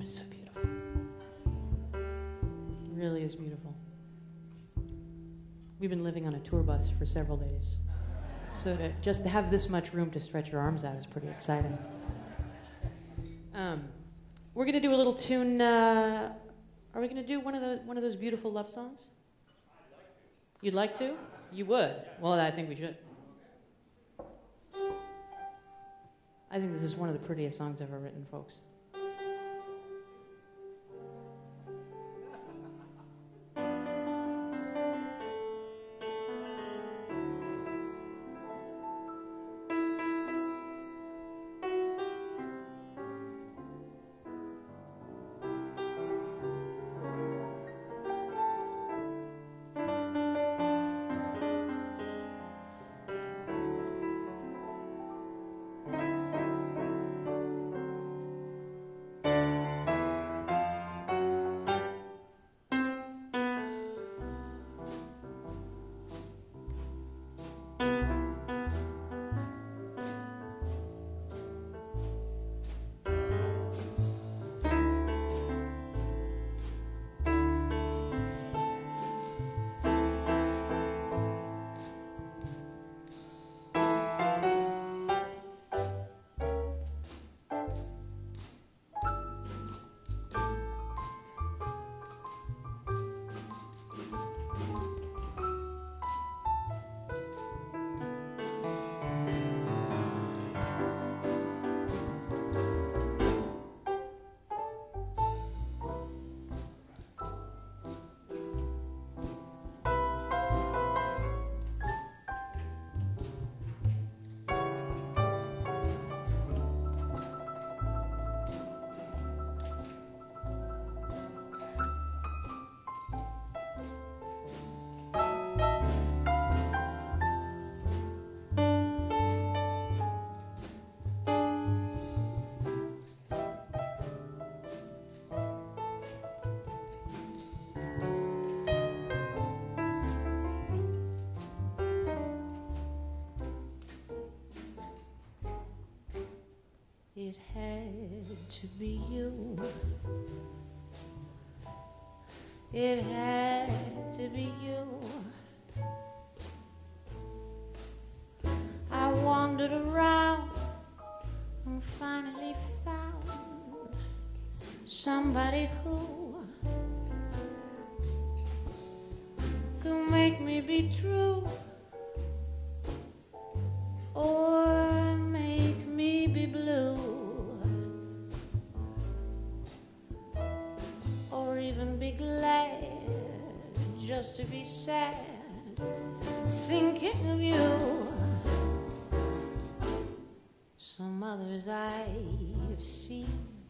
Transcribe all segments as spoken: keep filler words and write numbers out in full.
is so beautiful. It really is beautiful. We've been living on a tour bus for several days. So to just to have this much room to stretch your arms out is pretty exciting. Um, we're going to do a little tune. Uh, are we going to do one of those one of those beautiful love songs? You'd like to? You would? Well, I think we should. I think this is one of the prettiest songs ever written, folks. It had to be you. It had to be you. I wandered around and finally found somebody who could make me be true or make me be blue, or even be glad just to be sad thinking of you. Some others I've seen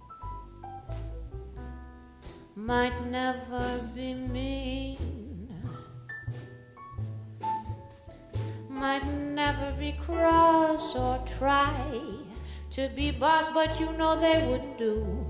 might never be mean, might never be cross or try to be boss, but you know they wouldn't do.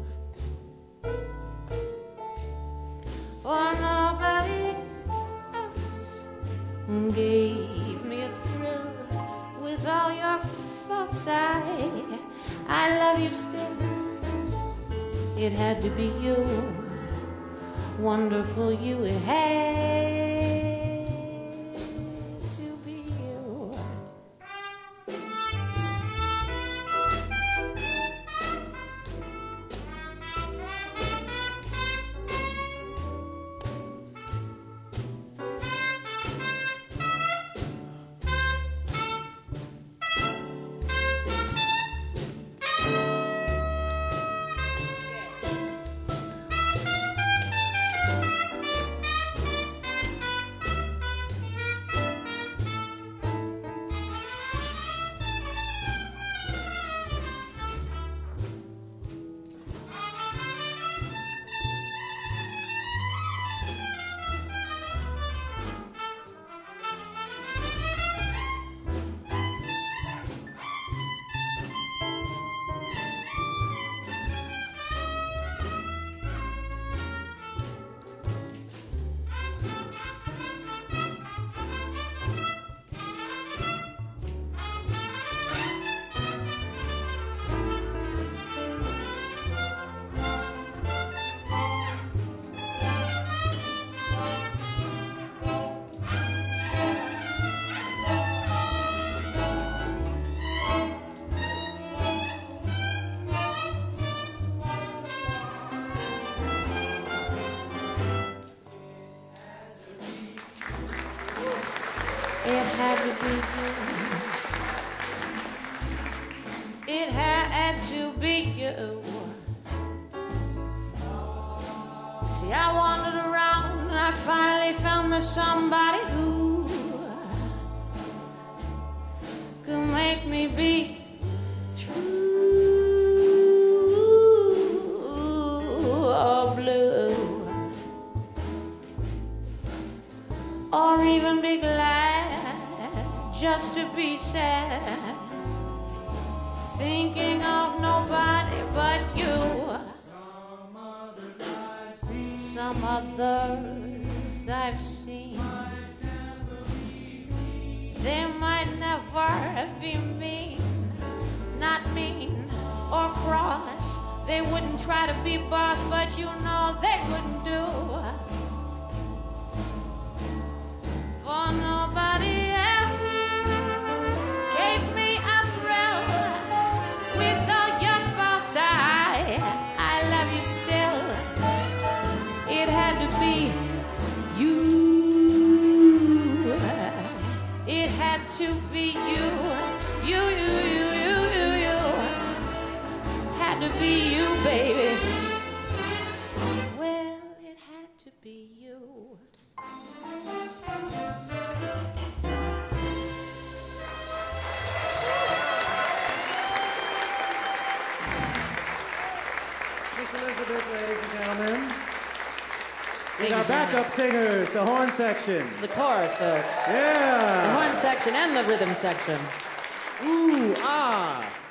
For nobody else gave me a thrill with all your faults. I, I love you still. It had to be you, wonderful you. It had to be you. had to be you. It had to be you. See, I wandered around and I finally found there's somebody who could make me be or blue, or even be glad just to be sad, thinking of nobody but you. Some others I've seen, some others I've seen. They might never be mean, not mean or cross. They wouldn't try to be boss, but you know they wouldn't do for nobody else. Gave me a thrill with all your faults. I, I love you still. It had to be you. It had to be you. You, you, you, you, you, you. Had to be you, baby. Well, it had to be you. Miss Elizabeth, ladies and gentlemen. With Ladies our and backup singers, the horn section. The chorus, folks. The Yeah. horn section and the rhythm section. Ooh, ah.